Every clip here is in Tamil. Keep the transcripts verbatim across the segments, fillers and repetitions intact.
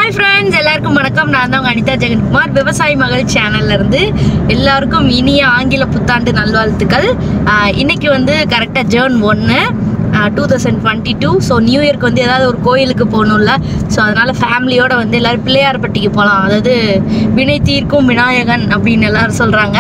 Hi friends, எல்லாருக்கும் வணக்கம். நான் தான் அனிதா ஜெகன்குமார். விவசாயி மகள் சேனல்ல இருந்து எல்லாருக்கும் இனிய ஆங்கில புத்தாண்டு நல்வாழ்த்துக்கள். இன்னைக்கு வந்து கரெக்டா ஜூன் ஒன்று two thousand twenty two. So new இயர்க்கு வந்து ஏதாவது ஒரு கோயிலுக்கு போகணும்ல. ஸோ அதனால ஃபேமிலியோட வந்து எல்லாரும் பிள்ளையார்பட்டிக்கு போகலாம். அதாவது வினை தீர்க்கும் விநாயகன் அப்படின்னு எல்லாரும் சொல்றாங்க.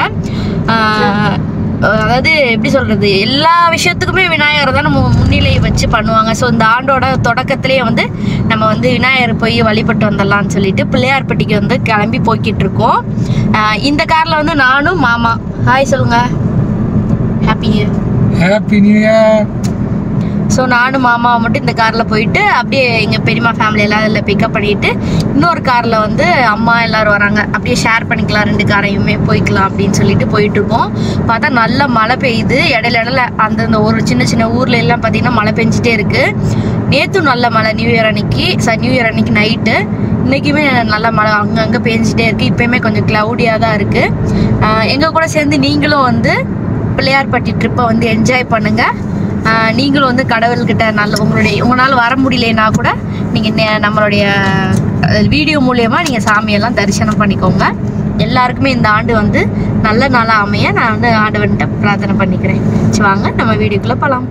அதாவது எப்படி சொல்றது, எல்லா விஷயத்துக்குமே விநாயகரை தான் நம்ம முன்னிலையை வச்சு பண்ணுவாங்க. ஸோ இந்த ஆண்டோட தொடக்கத்திலேயே வந்து நம்ம வந்து விநாயகர் போய் வழிபட்டு வந்துடலாம்னு சொல்லிட்டு பிள்ளையார்பட்டிக்கு வந்து கிளம்பி போய்கிட்டு இருக்கோம். இந்த கார்ல வந்து நானும் மாமா. ஹாய் சொல்லுங்க. Happy new happy new year. So நானும் மாமாவை மட்டும் இந்த காரில் போயிட்டு அப்படியே எங்கள் பெரியம்மா ஃபேமிலி எல்லாம் இதில் பிக்கப் பண்ணிவிட்டு இன்னொரு காரில் வந்து அம்மா எல்லோரும் வராங்க. அப்படியே ஷேர் பண்ணிக்கலாம், ரெண்டு காரையுமே போய்க்கலாம் அப்படின்னு சொல்லிட்டு போயிட்டுருக்கோம். பார்த்தா நல்ல மழை பெய்யுது. இடையில இடையில அந்தந்த ஒரு சின்ன சின்ன ஊரில் எல்லாம் பார்த்திங்கன்னா மழை பெஞ்சிட்டே இருக்குது. நேற்றும் நல்ல மழை, நியூ இயர் அன்னைக்கு சார் நியூ இயர் அன்னைக்கு நைட்டு. இன்றைக்குமே நல்ல மழை அங்கங்கே பெஞ்சிட்டே இருக்குது. இப்போயுமே கொஞ்சம் க்ளவுடியாக தான் இருக்குது. எங்கள் கூட சேர்ந்து நீங்களும் வந்து பிள்ளையார்பட்டி ட்ரிப்பை வந்து என்ஜாய் பண்ணுங்கள். நீங்களும் வந்து கடவுள்கிட்ட நல்ல உங்களுடைய உங்களால் வர முடியலன்னா கூட நீங்கள் நம்மளுடைய வீடியோ மூலயமா நீங்கள் சாமியெல்லாம் தரிசனம் பண்ணிக்கோங்க. எல்லாருக்குமே இந்த ஆண்டு வந்து நல்ல நாளாக அமைய நான் வந்து ஆண்டவன்கிட்ட பிரார்த்தனை பண்ணிக்கிறேன். சரி வாங்க நம்ம வீடியோக்குள்ளே போகலாம்.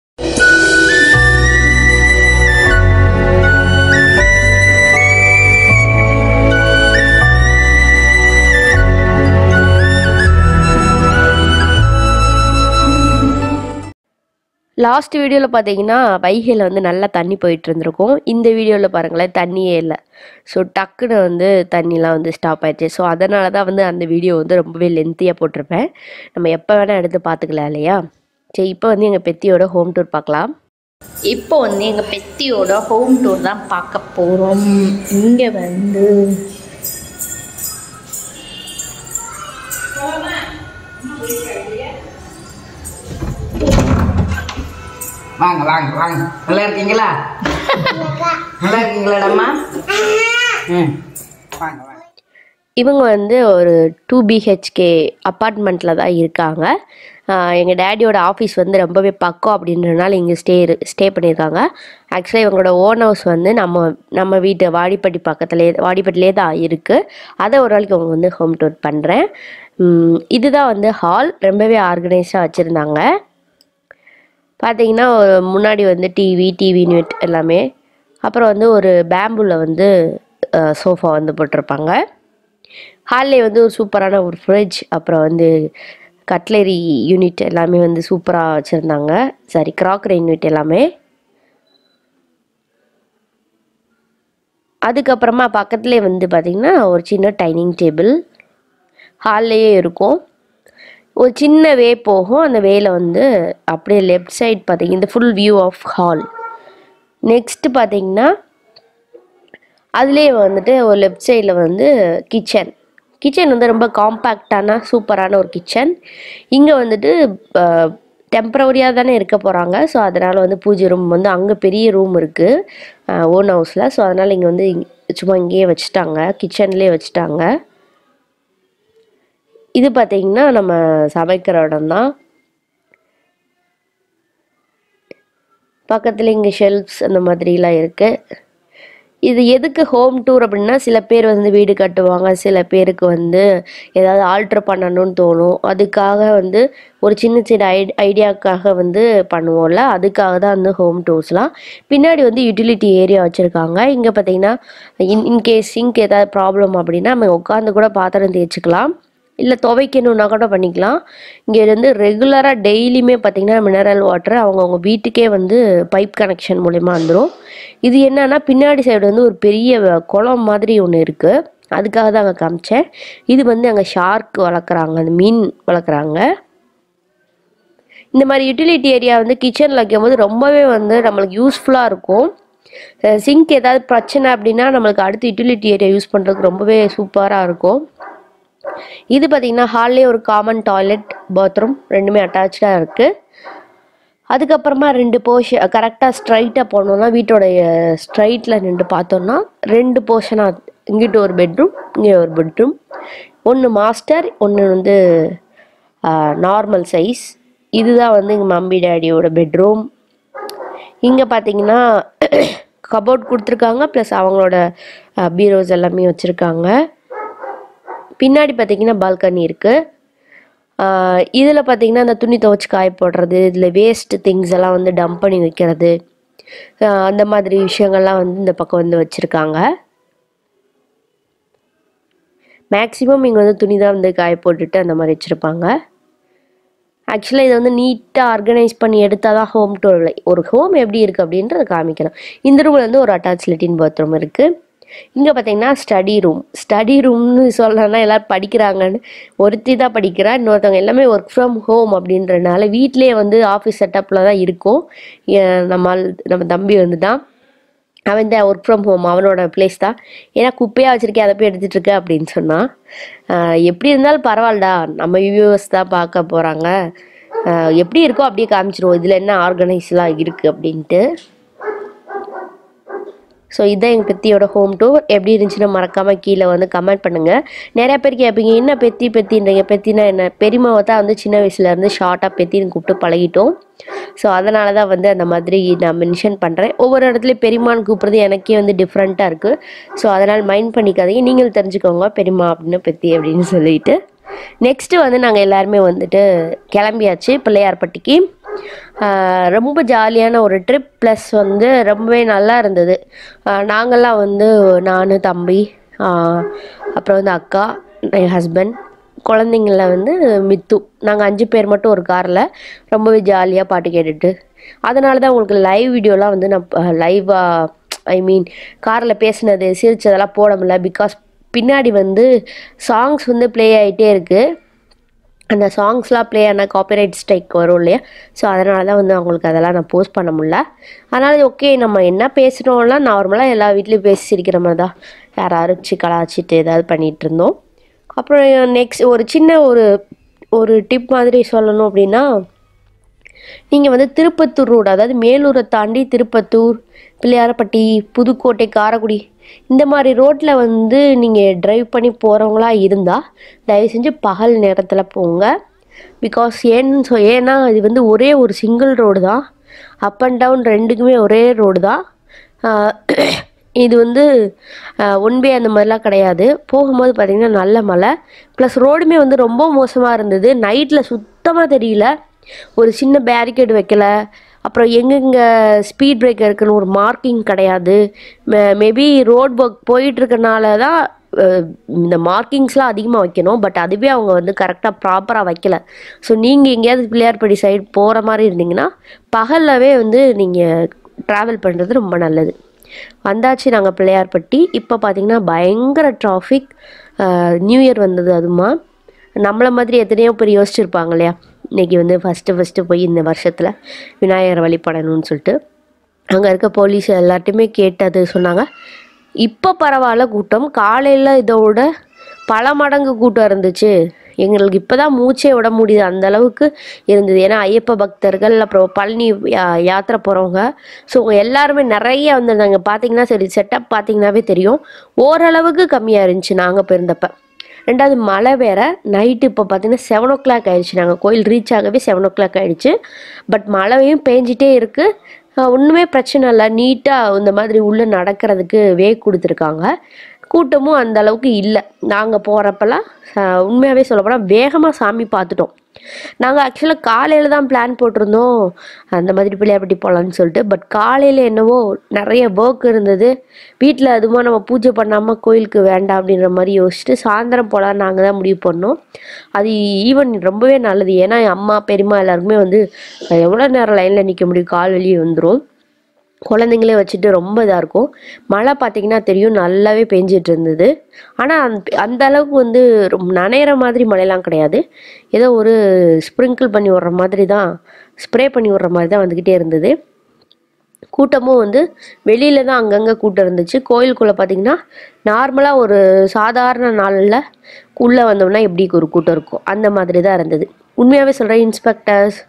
லாஸ்ட் வீடியோவில் பார்த்தீங்கன்னா வைகையில் வந்து நல்லா தண்ணி போயிட்டு இருந்திருக்கும். இந்த வீடியோவில் பாருங்களேன் தண்ணியே இல்லை. ஸோ டக்குன்னு வந்து தண்ணிலாம் வந்து ஸ்டாப் ஆயிடுச்சு. ஸோ அதனால தான் வந்து அந்த வீடியோ வந்து ரொம்பவே லென்த்தியாக போட்டிருப்பேன். நம்ம எப்போ வேணால் எடுத்து பார்த்துக்கலாம் இல்லையா. சரி, இப்போ வந்து எங்கள் பெத்தியோட ஹோம் டூர் பார்க்கலாம். இப்போ வந்து எங்கள் பெத்தியோட ஹோம் டூர் தான் பார்க்க போகிறோம். இங்கே வந்து வாங்க வாங்க வாங்க. நல்லா இருக்கீங்களா? நல்லா இருக்கீங்களாடம்மா? ம் வாங்க வாங்க. இவங்க வந்து ஒரு டூ பிஹெச்கே அப்பார்ட்மெண்ட்டில் தான் இருக்காங்க. எங்கள் டேடியோட ஆஃபீஸ் வந்து ரொம்பவே பக்கம் அப்படின்றதுனால இங்கே ஸ்டே ஸ்டே பண்ணியிருக்காங்க. ஆக்சுவலாக இவங்களோட ஓன் ஹவுஸ் வந்து நம்ம நம்ம வீட்டு வாடிப்பட்டி பக்கத்துலேயே வாடிப்பட்டிலே தான் இருக்குது. அதை ஒரு நாளைக்கு அவங்க வந்து ஹோம் டூர் பண்ணுறேன். இதுதான் வந்து ஹால். ரொம்பவே ஆர்கனைஸ்டாக வச்சுருந்தாங்க. பார்த்தீங்கன்னா முன்னாடி வந்து டிவி டிவி யூனிட் எல்லாமே, அப்புறம் வந்து ஒரு பேம்புவில் வந்து சோஃபா வந்து போட்டிருப்பாங்க. ஹால்லே வந்து ஒரு சூப்பரான ஒரு ஃப்ரிட்ஜ், அப்புறம் வந்து கட்லரி யூனிட் எல்லாமே வந்து சூப்பராக வச்சுருந்தாங்க. சாரி, க்ராக்கரி யூனிட் எல்லாமே. அதுக்கப்புறமா பக்கத்துலேயே வந்து பார்த்திங்கன்னா ஒரு சின்ன டைனிங் டேபிள் ஹால்லேயே இருக்கும். ஒரு சின்ன வே போகும். அந்த வேல வந்து அப்படியே லெஃப்ட் சைட் பார்த்தீங்கன்னா இந்த full view of hall. Next பார்த்தீங்கன்னா அதுலேயே வந்துட்டு ஒரு லெஃப்ட் சைடில் வந்து கிச்சன். கிச்சன் வந்து ரொம்ப காம்பேக்டான சூப்பரான ஒரு கிச்சன். இங்கே வந்துட்டு டெம்பரவரியாக தானே இருக்க போகிறாங்க. ஸோ அதனால் வந்து பூஜை ரூம் வந்து அங்கே பெரிய ரூம் இருக்குது ஓன் ஹவுஸில். ஸோ அதனால் இங்கே வந்து சும்மா இங்கேயே வச்சுட்டாங்க, கிச்சன்லேயே வச்சுட்டாங்க. இது பார்த்திங்கன்னா நம்ம சமைக்கிற இடம் தான். பக்கத்தில் இங்கே ஷெல்ஃப்ஸ் அந்த மாதிரிலாம் இருக்குது. இது எதுக்கு ஹோம் டூர் அப்படின்னா, சில பேர் வந்து வீடு கட்டுவாங்க, சில பேருக்கு வந்து ஏதாவது ஆல்ட்ரு பண்ணணும்னு தோணும். அதுக்காக வந்து ஒரு சின்ன சின்ன ஐ ஐடியாவுக்காக வந்து பண்ணுவோம்ல, அதுக்காக தான் வந்து ஹோம் டூர்ஸ்லாம். பின்னாடி வந்து யூட்டிலிட்டி ஏரியா வச்சுருக்காங்க. இங்கே பார்த்திங்கன்னா இன் இன்கேஸ் சிங்க் ஏதாவது ப்ராப்ளம் அப்படின்னா நம்ம உட்காந்து கூட பாத்திரம் தேய்ச்சிக்கலாம், இல்லை துவைக்கணுன்னா கூட பண்ணிக்கலாம். இங்கே வந்து ரெகுலராக டெய்லியுமே பார்த்திங்கன்னா மினரல் வாட்டர் அவங்கவுங்க வீட்டுக்கே வந்து பைப் கனெக்ஷன் மூலிமா வந்துடும். இது என்னன்னா பின்னாடி சைடு வந்து ஒரு பெரிய குளம் மாதிரி ஒன்று இருக்குது. அதுக்காக தான் அங்கே காமிச்சேன். இது வந்து அங்கே ஷார்க் வளர்க்குறாங்க, அந்த மீன் வளர்க்குறாங்க. இந்த மாதிரி யூட்டிலிட்டி ஏரியா வந்து கிச்சனில் வைக்கும்போது ரொம்பவே வந்து நம்மளுக்கு யூஸ்ஃபுல்லாக இருக்கும். சிங்க் ஏதாவது பிரச்சனை அப்படின்னா நம்மளுக்கு அடுத்து யூட்டிலிட்டி ஏரியா யூஸ் பண்ணுறதுக்கு ரொம்பவே சூப்பராக இருக்கும். இது பார்த்திங்கன்னா ஹால்லே ஒரு காமன் டாய்லெட், பாத்ரூம் ரெண்டுமே அட்டாச்சாக இருக்குது. அதுக்கப்புறமா ரெண்டு போர்ஷன் கரெக்டாக ஸ்ட்ரைட்டாக போனோம்னா வீட்டோடைய ஸ்ட்ரைட்டில் நின்று பார்த்தோன்னா ரெண்டு போர்ஷனாக, இங்கிட்ட ஒரு பெட்ரூம், இங்கே ஒரு பெட்ரூம், ஒன்று மாஸ்டர், ஒன்று வந்து நார்மல் சைஸ். இதுதான் வந்து எங்கள் மம்மி டேடியோட பெட்ரூம். இங்கே பார்த்தீங்கன்னா கபோர்ட் கொடுத்துருக்காங்க, ப்ளஸ் அவங்களோட பீரோஸ் எல்லாமே வச்சுருக்காங்க. பின்னாடி பார்த்தீங்கன்னா பால்கனி இருக்குது. இதில் பார்த்தீங்கன்னா அந்த துணி துவைச்சி காய போடுறது, இதில் வேஸ்ட் திங்ஸ் எல்லாம் வந்து டம்ப் பண்ணி வைக்கிறது, அந்த மாதிரி விஷயங்கள்லாம் வந்து இந்த பக்கம் வந்து வச்சுருக்காங்க. மேக்ஸிமம் இங்கே வந்து துணி தான் வந்து காய போட்டுட்டு அந்த மாதிரி வச்சுருப்பாங்க. ஆக்சுவலாக இதை வந்து நீட்டாக ஆர்கனைஸ் பண்ணி எடுத்தால் தான் ஹோம் டூர் ஒரு ஹோம் எப்படி இருக்குது அப்படின்றத காமிக்கலாம். இந்த ரூமில் வந்து ஒரு அட்டாச் லெட்டின் பாத்ரூம் இருக்குது. இங்கே பார்த்தீங்கன்னா ஸ்டடி ரூம். ஸ்டடி ரூம்னு சொல்லலாம், எல்லோரும் படிக்கிறாங்கன்னு. ஒருத்தி தான் படிக்கிறா, இன்னொருத்தவங்க எல்லாமே ஒர்க் ஃப்ரம் ஹோம் அப்படின்றனால வீட்டிலே வந்து ஆஃபீஸ் செட்டப்பில் தான் இருக்கும். நம்ம நம்ம தம்பி வந்து தான் அவன் இந்த ஒர்க் ஃப்ரம் ஹோம் அவனோட பிளேஸ் தான். ஏன்னா குப்பையாக வச்சுருக்கேன், அதை போய் எடுத்துகிட்டு இருக்க அப்படின்னு சொன்னான். எப்படி இருந்தாலும் பரவாயில்லடா, நம்ம வியூவர்ஸ் தான் பார்க்க போகிறாங்க, எப்படி இருக்கோ அப்படியே காமிச்சிருவோம், இதில் என்ன ஆர்கனைஸ்லாம் இருக்குது அப்படின்ட்டு. ஸோ இதுதான் எங்கள் பெத்தியோட ஹோம் டூர். எப்படி இருந்துச்சுன்னு மறக்காமல் கீழே வந்து கமெண்ட் பண்ணுங்கள். நிறையா பேர் கேட்பீங்க, என்ன பெத்தி பெத்தின்றீங்க, பெத்தினா என்ன? பெரியம்மாவை தான் வந்து சின்ன வயசுலேருந்து ஷார்ட்டாக பெத்தின்னு கூப்பிட்டு பழகிட்டோம். ஸோ அதனால தான் வந்து அந்த மாதிரி நான் மென்ஷன் பண்ணுறேன். ஒவ்வொரு இடத்துலையும் பெரியம்மான்னு கூப்பிட்றது எனக்கே வந்து டிஃப்ரெண்ட்டாக இருக்குது. ஸோ அதனால் மைண்ட் பண்ணிக்காதீங்க, நீங்கள் தெரிஞ்சுக்கோங்க பெரியம்மா அப்படின்னு பெத்தி அப்படின்னு சொல்லிட்டு. நெக்ஸ்ட்டு வந்து நாங்கள் எல்லாருமே வந்துட்டு கிளம்பியாச்சு பிள்ளையார்பட்டிக்கு. ரொம்ப ஜாலியான ஒரு ட்ரிப், ப்ளஸ் வந்து ரொம்பவே நல்லா இருந்தது. நாங்கள்லாம் வந்து நான், தம்பி, அப்புறம் வந்து அக்கா, என் ஹஸ்பண்ட், குழந்தைங்கள வந்து மித்து, நாங்கள் அஞ்சு பேர் மட்டும் ஒரு காரில் ரொம்பவே ஜாலியாக பாட்டு கேட்டுட்டு, அதனால தான் உங்களுக்கு லைவ் வீடியோலாம் வந்து நான் லைவாக ஐ மீன் காரில் பேசினது சிரிச்சதெல்லாம் போட முடியல. பிகாஸ் பின்னாடி வந்து சாங்ஸ் வந்து ப்ளே ஆகிட்டே இருக்குது. அந்த சாங்ஸ்லாம் ப்ளே ஆனால் காப்பிரைட் ஸ்ட்ரைக் வரும் இல்லையா? ஸோ அதனால தான் வந்து அவங்களுக்கு அதெல்லாம் நான் போஸ்ட் பண்ண முடியல. அதனால் ஓகே, நம்ம என்ன பேசுகிறோம்லாம் நார்மலாக எல்லா வீட்லேயும் பேசி சிரிக்கிற மாதிரி தான் யாரும் அரைச்சி கலாச்சிட்டு ஏதாவது பண்ணிகிட்டு இருந்தோம். அப்புறம் நெக்ஸ்ட் ஒரு சின்ன ஒரு ஒரு டிப் மாதிரி சொல்லணும் அப்படின்னா, நீங்கள் வந்து திருப்பத்தூர் ரோடு, அதாவது மேலூரை தாண்டி திருப்பத்தூர், பிள்ளையார்பட்டி, புதுக்கோட்டை, காரைக்குடி இந்த மாதிரி ரோட்டில் வந்து நீங்கள் ட்ரைவ் பண்ணி போகிறவங்களா இருந்தால் தயவு செஞ்சு பகல் நேரத்தில் போங்க. பிகாஸ் ஏன்னு சொ ஏன்னா இது வந்து ஒரே ஒரு சிங்கிள் ரோடு தான், அப் அண்ட் டவுன் ரெண்டுக்குமே ஒரே ரோடு தான். இது வந்து ஒன் வே அந்த மாதிரிலாம் கிடையாது. போகும்போது பார்த்திங்கன்னா நல்ல மழை, ப்ளஸ் ரோடுமே வந்து ரொம்ப மோசமாக இருந்தது. நைட்டில் சுத்தமாக தெரியல, ஒரு சின்ன பேரிகேடு வைக்கல, அப்புறம் எங்கெங்கே ஸ்பீட் பிரேக்கர் இருக்குன்னு ஒரு மார்க்கிங் கிடையாது. மே மேபி ரோட் ஒர்க் போயிட்டுருக்கனால தான் இந்த மார்க்கிங்ஸ்லாம் அதிகமாக வைக்கணும், பட் அதுவே அவங்க வந்து கரெக்டாக ப்ராப்பராக வைக்கல. ஸோ நீங்கள் எங்கேயாவது பிள்ளையார்பட்டி சைடு போகிற மாதிரி இருந்தீங்கன்னா பகல்லவே வந்து நீங்கள் ட்ராவல் பண்ணுறது ரொம்ப நல்லது. வந்தாச்சு நாங்கள் பிள்ளையார்பட்டி. இப்போ பார்த்திங்கன்னா பயங்கர டிராஃபிக். நியூ இயர் வந்தது, அதுமா நம்மளை மாதிரி எத்தனையோ பேர் யோசிச்சுருப்பாங்க இல்லையா, இன்றைக்கி வந்து ஃபஸ்ட்டு ஃபஸ்ட்டு போய் இந்த வருஷத்தில் விநாயகரை வழிபடணும்னு சொல்லிட்டு. அங்கே இருக்க போலீஸ் எல்லார்ட்டையுமே கேட்டது சொன்னாங்க, இப்போ பரவாயில்ல கூட்டம், காலையில் இதோட பல மடங்கு கூட்டம் இருந்துச்சு, எங்களுக்கு இப்போ தான் மூச்சே விட முடியுது அந்த அளவுக்கு இருந்தது. ஏன்னா ஐயப்ப பக்தர்கள், அப்புறம் பழனி யாத்திரை போகிறவங்க, ஸோ எல்லாருமே நிறைய வந்திருந்தாங்க. பார்த்தீங்கன்னா சரி, செட்டப் பார்த்தீங்கன்னாவே தெரியும், ஓரளவுக்கு கம்மியாக இருந்துச்சு நாங்கள் போயிருந்தப்போ. ரெண்டாவது மழை வேறு, நைட்டு இப்போ பார்த்தீங்கன்னா செவன் ஓ கிளாக் ஆகிடுச்சு, நாங்கள் கோயில் ரீச் ஆகவே செவன் ஓ கிளாக் ஆகிடுச்சு. பட் மழையும் பேஞ்சிட்டே இருக்குது, ஒன்றுமே பிரச்சனை இல்லை, நீட்டாக இந்த மாதிரி உள்ளே நடக்கிறதுக்கு வே கொடுத்துருக்காங்க. கூட்டமும் அந்த அளவுக்கு இல்லை. நாங்கள் போகிறப்பெல்லாம் உண்மையாகவே சொல்லப்போனால் வேகமாக சாமி பார்த்துட்டோம். நாங்கள் ஆக்சுவலாக காலையில் தான் பிளான் போட்டிருந்தோம் அந்த மாதிரி பிள்ளையார்பட்டி போகலான்னு சொல்லிட்டு. பட் காலையில் என்னவோ நிறைய ஒர்க் இருந்தது, வீட்டில் அதுமா நம்ம பூஜை பண்ணாமல் கோயிலுக்கு வேண்டாம் அப்படின்ற மாதிரி யோசிச்சுட்டு சாயந்தரம் போகலான்னு நாங்கள் தான் முடிவு பண்ணோம். அது ஈவன் ரொம்பவே நல்லது. ஏன்னா அம்மா பெரியம்மா எல்லாருக்குமே வந்து எவ்வளோ நேரம் லைனில் நிற்க முடியும், கால் வெளியே வந்துடும், குழந்தைங்களே வச்சுட்டு ரொம்ப இதாக இருக்கும். மழை பார்த்திங்கன்னா தெரியும் நல்லாவே பெஞ்சிட்டு இருந்தது. ஆனால் அந் அந்த அளவுக்கு வந்து ரொம்ப நனைகிற மாதிரி மழைலாம் கிடையாது, ஏதோ ஒரு ஸ்ப்ரிங்கிள் பண்ணி விட்ற மாதிரி தான், ஸ்ப்ரே பண்ணி விட்ற மாதிரி தான் வந்துக்கிட்டே இருந்தது. கூட்டமும் வந்து வெளியில் தான் அங்கங்கே கூட்டம் இருந்துச்சு. கோயிலுக்குள்ளே பார்த்திங்கன்னா நார்மலாக ஒரு சாதாரண நாளில் உள்ளே வந்தோம்னா எப்படி ஒரு கூட்டம் இருக்கும் அந்த மாதிரி தான் இருந்தது. உண்மையாகவே சொல்கிறேன், இன்ஸ்பெக்டர்ஸ்,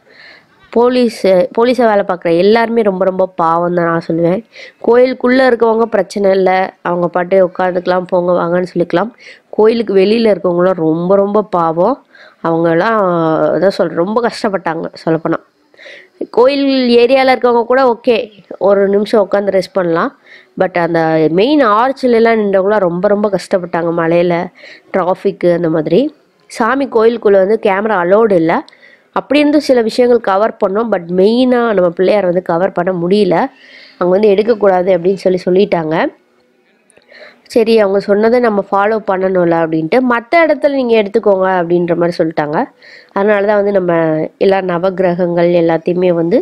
போலீஸு போலீஸை வேலை பார்க்குற எல்லாருமே ரொம்ப ரொம்ப பாவம் தான் நான் சொல்லுவேன். கோயிலுக்குள்ளே இருக்கவங்க பிரச்சனை இல்லை, அவங்க பாட்டு உட்காந்துக்கலாம், போங்க வாங்கன்னு சொல்லிக்கலாம். கோயிலுக்கு வெளியில் இருக்கவங்களாம் ரொம்ப ரொம்ப பாவம். அவங்கெல்லாம் அதான் சொல்கிறேன், ரொம்ப கஷ்டப்பட்டாங்க சொல்லப்போனால். கோயில் ஏரியாவில் இருக்கவங்க கூட ஓகே ஒரு நிமிஷம் உட்காந்து ரெஸ்ட் பண்ணலாம். பட் அந்த மெயின் ஆர்ச்சிலெலாம் நின்றவங்களாம் ரொம்ப ரொம்ப கஷ்டப்பட்டாங்க, மழையில், டிராஃபிக்கு அந்த மாதிரி. சாமி கோயிலுக்குள்ளே வந்து கேமரா அலோடு இல்லை. அப்படி இருந்தும் சில விஷயங்கள் கவர் பண்ணோம். பட் மெயினாக நம்ம பிள்ளையார் வந்து கவர் பண்ண முடியல. அவங்க வந்து எடுக்கக்கூடாது அப்படின்னு சொல்லி சொல்லிட்டாங்க. சரி, அவங்க சொன்னதை நம்ம ஃபாலோ பண்ணணும்ல அப்படின்ட்டு மற்ற இடத்துல நீங்கள் எடுத்துக்கோங்க அப்படின்ற மாதிரி சொல்லிட்டாங்க. அதனால தான் வந்து நம்ம எல்லா நவகிரகங்கள் எல்லாத்தையுமே வந்து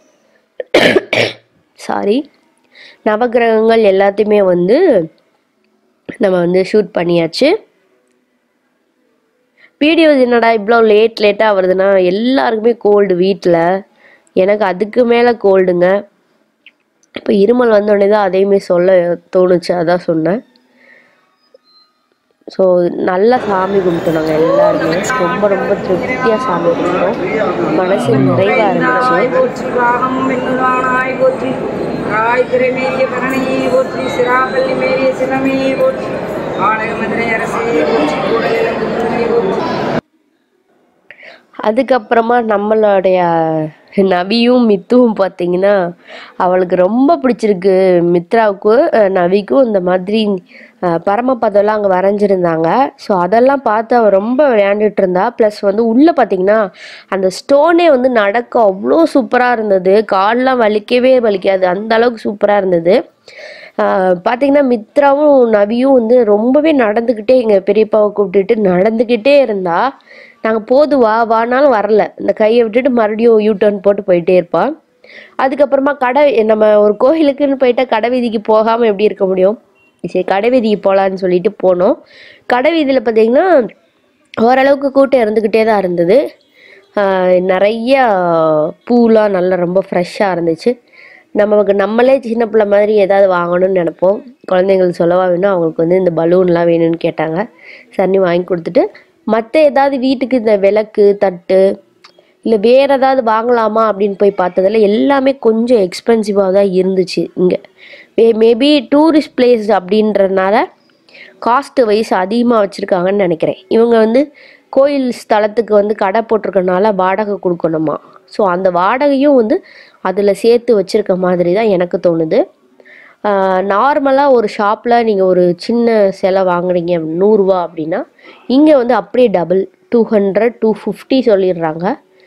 சாரி நவகிரகங்கள் எல்லாத்தையுமே வந்து நம்ம வந்து ஷூட் பண்ணியாச்சு. வீடியோ என்னடா இவ்வளோ லேட் லேட்டாக வருதுன்னா, எல்லாருக்குமே கோல்டு வீட்டில். எனக்கு அதுக்கு மேலே கோல்டுங்க. இப்போ இருமல் வந்தோடனே தான் அதையுமே சொல்ல தோணுச்சு, அதான் சொன்னேன். ஸோ நல்லா சாமி கும்பிட்டோம் நாங்கள் எல்லாருமே. ரொம்ப ரொம்ப திருப்தியாக சாமி கும்பிட்டோம். மனசு நிறைவாக இருந்துச்சு. அதுக்கப்புறமா நம்மளுடைய நவியும் மித்துவும் பார்த்தீங்கன்னா அவளுக்கு ரொம்ப பிடிச்சிருக்கு. மித்ராவுக்கு நவிக்கும் இந்த மாதிரி பரமபதம்லாம் அங்கே வரைஞ்சிருந்தாங்க. ஸோ அதெல்லாம் பார்த்து அவள் ரொம்ப விளையாண்டுட்டு இருந்தா. ப்ளஸ் வந்து உள்ளே பார்த்தீங்கன்னா அந்த ஸ்டோனே வந்து நடக்க அவ்வளோ சூப்பராக இருந்தது. கால்லாம் வலிக்கவே வலிக்காது, அந்த அளவுக்கு சூப்பராக இருந்தது. பார்த்தீங்கன்னா மித்ராவும் நவியும் வந்து ரொம்பவே நடந்துக்கிட்டே எங்கள் பெரியப்பாவை கூப்பிட்டுட்டு நடந்துக்கிட்டே இருந்தா. நாங்கள் போது வா வானாலும் வரல, இந்த கையை விட்டுட்டு மறுபடியும் யூ டர்ன் போட்டு போயிட்டே இருப்பாள். அதுக்கப்புறமா கடை, நம்ம ஒரு கோயிலுக்குன்னு போயிட்டா கடை வீதிக்கு போகாமல் எப்படி இருக்க முடியும்? சரி, கடை வீதிக்கு போகலான்னு சொல்லிட்டு போனோம். கடை வீதியில் பார்த்தீங்கன்னா ஓரளவுக்கு கூட்டம் இருந்துக்கிட்டே தான் இருந்தது. நிறையா பூலாம் நல்லா ரொம்ப ஃப்ரெஷ்ஷாக இருந்துச்சு. நமக்கு நம்மளே சின்ன பிள்ளை மாதிரி ஏதாவது வாங்கணும்னு நினைப்போம். குழந்தைங்களுக்கு சொல்லவா வேணும், அவங்களுக்கு வந்து இந்த பலூன்லாம் வேணும்னு கேட்டாங்க. சரி வாங்கி கொடுத்துட்டு, மற்ற ஏதாவது வீட்டுக்கு இந்த விளக்கு தட்டு இல்லை வேறு ஏதாவது வாங்கலாமா அப்படின்னு போய் பார்த்ததில் எல்லாமே கொஞ்சம் எக்ஸ்பென்சிவாக தான் இருந்துச்சு. இங்கே மே மேபி டூரிஸ்ட் பிளேஸ் அப்படின்றதுனால காஸ்ட்டு வைஸ் அதிகமாக வச்சுருக்காங்கன்னு நினைக்கிறேன். இவங்க வந்து கோயில் ஸ்தலத்துக்கு வந்து கடை போட்டிருக்கனால வாடகை கொடுக்கணுமா. ஸோ அந்த வாடகையும் வந்து அதில் சேர்த்து வச்சுருக்க மாதிரி தான் எனக்கு தோணுது. நார்மலாக ஒரு ஷாப்பில் நீங்கள் ஒரு சின்ன சிலை வாங்குறீங்க நூறுரூவா அப்படின்னா, இங்கே வந்து அப்படியே double two hundred two fifty சொல்லிடுறாங்க.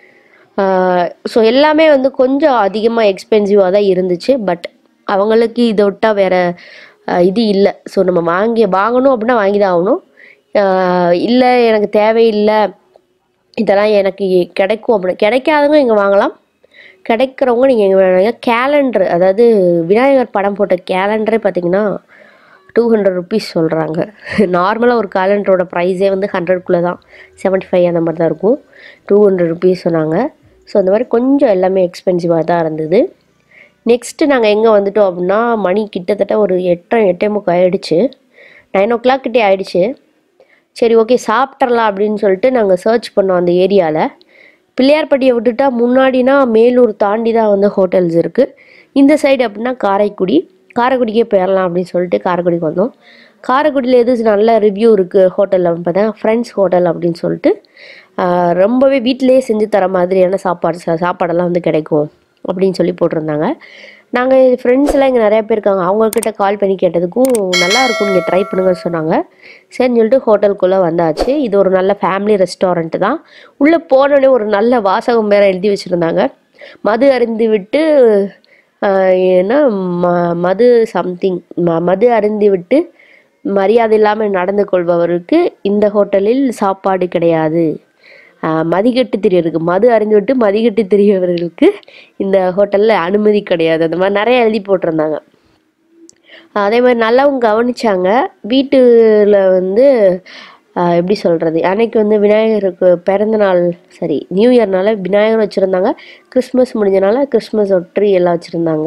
ஸோ எல்லாமே வந்து கொஞ்சம் அதிகமாக எக்ஸ்பென்சிவாக தான் இருந்துச்சு. பட் அவங்களுக்கு இதை விட்டால் வேறு இது இல்லை. ஸோ நம்ம வாங்கி வாங்கணும் அப்படின்னா வாங்கி தான் ஆகணும். இல்லை எனக்கு தேவையில்லை, இதெல்லாம் எனக்கு கிடைக்கும் அப்படின்னு கிடைக்காதவங்க இங்கே வாங்கலாம். கிடைக்கிறவங்க நீங்கள் எங்கே வேணாங்க. கேலண்டர், அதாவது விநாயகர் படம் போட்ட கேலண்டரே பார்த்தீங்கன்னா டூ ஹண்ட்ரட் ருபீஸ் சொல்கிறாங்க. நார்மலாக ஒரு கேலண்டரோட ப்ரைஸே வந்து ஹண்ட்ரட்குள்ளே தான், செவன்ட்டி ஃபைவ் அந்த மாதிரி தான் இருக்கும். டூ ஹண்ட்ரட் ருபீஸ் சொன்னாங்க. ஸோ அந்த மாதிரி கொஞ்சம் எல்லாமே எக்ஸ்பென்சிவாக தான் இருந்தது. நெக்ஸ்ட்டு நாங்கள் எங்கே வந்துட்டோம் அப்படின்னா, மணி கிட்டத்தட்ட ஒரு எட்டரை எட்டே முக்கால் ஆகிடுச்சு. நைன் ஓ கிளாக் கிட்டே ஆகிடுச்சு. சரி ஓகே சாப்பிட்றலாம் அப்படின்னு சொல்லிட்டு நாங்கள் சர்ச் பண்ணோம் அந்த ஏரியாவில். பிள்ளையார்பட்டியை விட்டுட்டா முன்னாடினா மேலூர் தாண்டி தான் வந்து ஹோட்டல்ஸ் இருக்குது. இந்த சைடு அப்படின்னா காரைக்குடி, காரைக்குடிக்கே போயிடலாம் அப்படின்னு சொல்லிட்டு காரைக்குடிக்கு வந்தோம். காரைக்குடியில் எது நல்ல ரிவ்யூ இருக்குது ஹோட்டலில் பார்த்தா ஃப்ரெண்ட்ஸ் ஹோட்டல் அப்படின்னு சொல்லிட்டு ரொம்பவே வீட்டிலேயே செஞ்சு தர மாதிரியான சாப்பாடு சாப்பாடெல்லாம் வந்து கிடைக்கும் அப்படின்னு சொல்லி போட்டிருந்தாங்க. நாங்கள் ஃப்ரெண்ட்ஸ்லாம் இங்கே நிறையா பேர் இருக்காங்க, அவங்கக்கிட்ட கால் பண்ணி கேட்டதுக்கும் நல்லாயிருக்கும், நீங்கள் ட்ரை பண்ணுங்கன்னு சொன்னாங்க. சரின்னு சொல்லிட்டு ஹோட்டலுக்குள்ளே வந்தாச்சு. இது ஒரு நல்ல ஃபேமிலி ரெஸ்டாரண்ட்டு தான். உள்ளே போனோடனே ஒரு நல்ல வாசகம் வேறு எழுதி வச்சுருந்தாங்க, மது அருந்தி விட்டு ஏன்னா ம மது சம்திங் ம மது அருந்தி விட்டு மரியாதை இல்லாமல் நடந்து கொள்பவருக்கு இந்த ஹோட்டலில் சாப்பாடு கிடையாது, மதிக்கட்டு திரியருக்கு மது அறிந்து விட்டு மதிக்கட்டு திரியவர்களுக்கு இந்த ஹோட்டலில் அனுமதி கிடையாது, அந்த மாதிரி நிறைய எழுதி போட்டிருந்தாங்க. அதே மாதிரி நல்லாவும் கவனிச்சாங்க. வீட்டில் வந்து எப்படி சொல்கிறது, அன்னைக்கு வந்து விநாயகருக்கு பிறந்த நாள், சரி நியூ இயர்னால விநாயகர் வச்சுருந்தாங்க. கிறிஸ்மஸ் முடிஞ்சனால கிறிஸ்மஸ் ட்ரீ எல்லாம் வச்சுருந்தாங்க.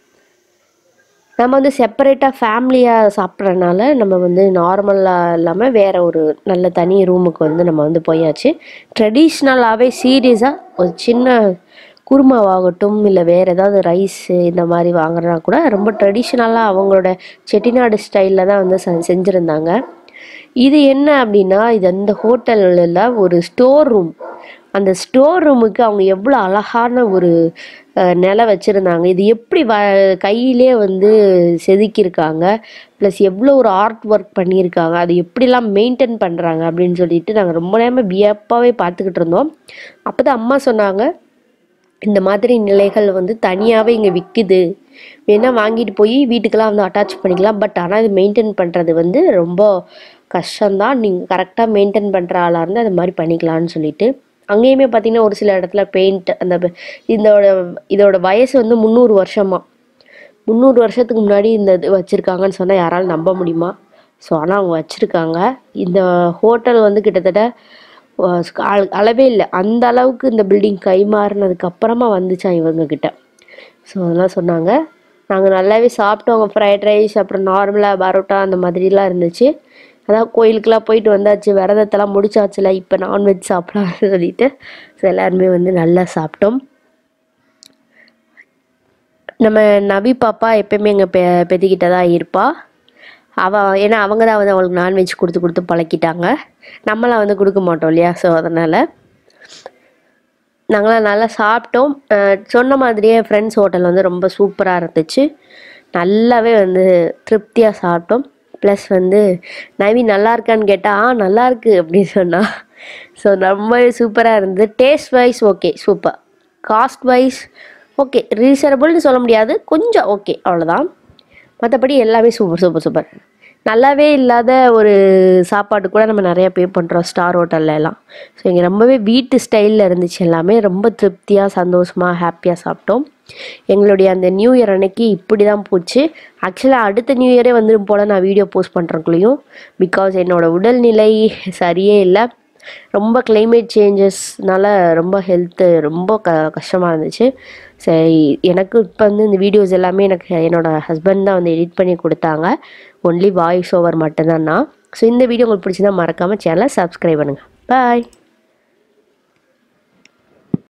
நம்ம வந்து செப்பரேட்டாக ஃபேமிலியாக சாப்பிட்றதுனால நம்ம வந்து நார்மலாக இல்லாமல் வேறு ஒரு நல்ல தனி ரூமுக்கு வந்து நம்ம வந்து போயாச்சு. ட்ரெடிஷ்னலாகவே சீரியஸாக ஒரு சின்ன குருமாவாகட்டும் இல்லை வேறு ஏதாவது ரைஸு இந்த மாதிரி வாங்குறனா கூட ரொம்ப ட்ரெடிஷ்னலாக அவங்களோட செட்டிநாடு ஸ்டைலில் தான் வந்து செஞ்சுருந்தாங்க. இது என்ன அப்படின்னா, இது அந்த ஹோட்டலில் ஒரு ஸ்டோர் ரூம். அந்த ஸ்டோர் ரூமுக்கு அவங்க எவ்வளோ அழகான ஒரு நிலை வச்சுருந்தாங்க. இது எப்படி வ கையிலே வந்து செதுக்கியிருக்காங்க, ப்ளஸ் எவ்வளோ ஒரு ஆர்ட் ஒர்க் பண்ணியிருக்காங்க, அது எப்படிலாம் மெயின்டைன் பண்ணுறாங்க அப்படின்னு சொல்லிட்டு நாங்கள் ரொம்ப நேரமாக வியப்பாகவே பார்த்துக்கிட்டு இருந்தோம். அப்போ தான் அம்மா சொன்னாங்க, இந்த மாதிரி நிலைகள் வந்து தனியாகவே இங்கே விற்குது, வேணால் வாங்கிட்டு போய் வீட்டுக்கெல்லாம் வந்து அட்டாச் பண்ணிக்கலாம். பட் ஆனால் இது மெயின்டைன் பண்ணுறது வந்து ரொம்ப கஷ்டம்தான், நீங்கள் கரெக்டாக மெயின்டைன் பண்ணுற ஆளாக இருந்தால் அது மாதிரி பண்ணிக்கலான்னு சொல்லிட்டு. அங்கேயுமே பார்த்திங்கன்னா ஒரு சில இடத்துல பெயிண்ட் அந்த இதோட இதோட வயசு வந்து முந்நூறு வருஷமா முந்நூறு வருஷத்துக்கு முன்னாடி இந்த இது வச்சுருக்காங்கன்னு சொன்னால் யாராலும் நம்ப முடியுமா? ஸோ ஆனால் அவங்க வச்சுருக்காங்க. இந்த ஹோட்டல் வந்து கிட்டத்தட்ட அளவே இல்லை, அந்த அளவுக்கு இந்த பில்டிங் கைமாறினதுக்கு அப்புறமா வந்துச்சான் இவங்கக்கிட்ட. ஸோ அதெல்லாம் சொன்னாங்க. நாங்கள் நல்லாவே சாப்பிட்டோம். அவங்க ஃப்ரைட் ரைஸ், அப்புறம் நார்மலாக பரோட்டா அந்த மாதிரிலாம் இருந்துச்சு. அதான் கோயிலுக்கெலாம் போயிட்டு வந்தாச்சு, விரதத்தெல்லாம் முடிச்சாச்சுல, இப்போ நான்வெஜ் சாப்பிடலாம்னு சொல்லிட்டு ஸோ எல்லாருமே வந்து நல்லா சாப்பிட்டோம். நம்ம நபி பாப்பா எப்பயுமே எங்கள் பெ பெத்திக்கிட்ட தான் இருப்பாள். அவள் ஏன்னா அவங்க தான் வந்து அவளுக்கு நான்வெஜ் கொடுத்து கொடுத்து பழக்கிட்டாங்க, நம்மளாம் வந்து கொடுக்க மாட்டோம் இல்லையா. ஸோ அதனால் நாங்களாம் நல்லா சாப்பிட்டோம். சொன்ன மாதிரியே ஃப்ரெண்ட்ஸ் ஹோட்டல் வந்து ரொம்ப சூப்பராக இருந்துச்சு, நல்லாவே வந்து திருப்தியாக சாப்பிட்டோம். ப்ளஸ் வந்து நவி நல்லா இருக்கான்னு கேட்டால் ஆ நல்லா இருக்கு அப்படின்னு சொன்னால். ஸோ ரொம்பவே சூப்பராக இருந்தது. Taste wise okay super, cost wise okay, ரீசனபிள்னு சொல்ல முடியாது, கொஞ்சம் ஓகே அவ்வளோதான். மற்றபடி எல்லாமே சூப்பர் சூப்பர் சூப்பர். நல்லாவே இல்லாத ஒரு சாப்பாடு கூட நம்ம நிறையா பே பண்ணுறோம் ஸ்டார் ஹோட்டல்ல எல்லாம். ஸோ இங்கே ரொம்பவே வீட்டு ஸ்டைலில் இருந்துச்சு, எல்லாமே ரொம்ப திருப்தியாக சந்தோஷமாக ஹாப்பியாக சாப்பிட்டோம். எங்களுடைய அந்த நியூ இயர் அன்னைக்கு இப்படி தான் போச்சு. ஆக்சுவலாக அடுத்த நியூ இயரே வந்துடும் போல் நான் வீடியோ போஸ்ட் பண்ணுறக்குள்ளேயும், பிகாஸ் என்னோடய உடல்நிலை சரியே இல்லை, ரொம்ப கிளைமேட் சேஞ்சஸ்னால ரொம்ப ஹெல்த்து ரொம்ப க கஷ்டமாக இருந்துச்சு. சரி, எனக்கு இப்போ வந்து இந்த வீடியோஸ் எல்லாமே எனக்கு என்னோடய ஹஸ்பண்ட் தான் வந்து எடிட் பண்ணி கொடுத்தாங்க, ஒன்லி வாய்ஸ் ஓவர் மட்டும்தான் நான். ஸோ இந்த வீடியோ உங்களுக்கு பிடிச்சிருந்தா மறக்காமல் சேனலை சப்ஸ்கிரைப் பண்ணுங்கள். பாய்.